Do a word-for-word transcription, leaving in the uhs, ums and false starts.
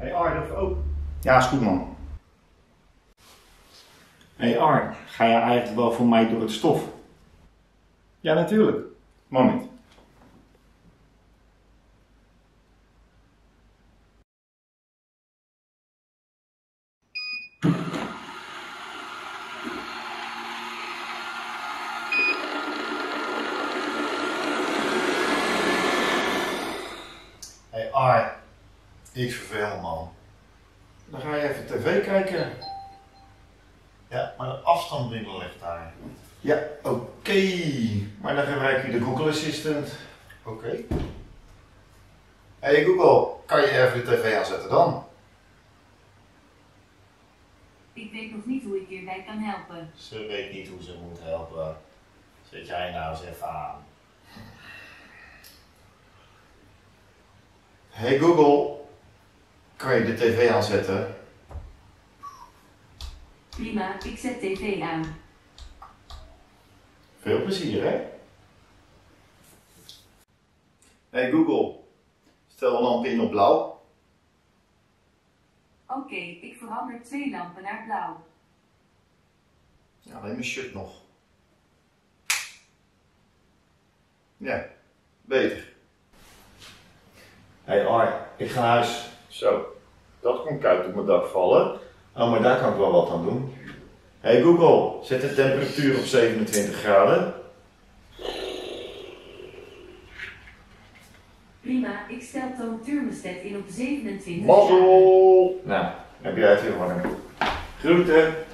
Hey Ar, even open. Ja, is goed man. Hey Ar, ga je eigenlijk wel voor mij door het stof? Ja, natuurlijk. Moment. Hey Ar, ik verveel man. Dan ga je even tv kijken. Ja, maar de afstandsbindel ligt daar. Ja, oké. Okay. Maar dan gebruik je de Google Assistant. Oké. Okay. Hey Google, kan je even de tv aanzetten dan? Ik weet nog niet hoe ik hierbij kan helpen. Ze weet niet hoe ze moet helpen. Zet jij nou eens even aan. Hey Google, kan je de tv aanzetten? Prima, ik zet tv aan. Veel plezier, hè? Hey Google, stel een lamp in op blauw. Oké, okay, ik verander twee lampen naar blauw. Ja, alleen mijn shirt nog. Ja, beter. Hey Ar, ik ga naar huis. Zo, dat kon koud op mijn dak vallen. Oh, maar daar kan ik wel wat aan doen. Hey Google, zet de temperatuur op zevenentwintig graden. Prima, ik stel toon thermostat in op zevenentwintig. Mazzel! Nou, heb jij het weer warm. Groeten!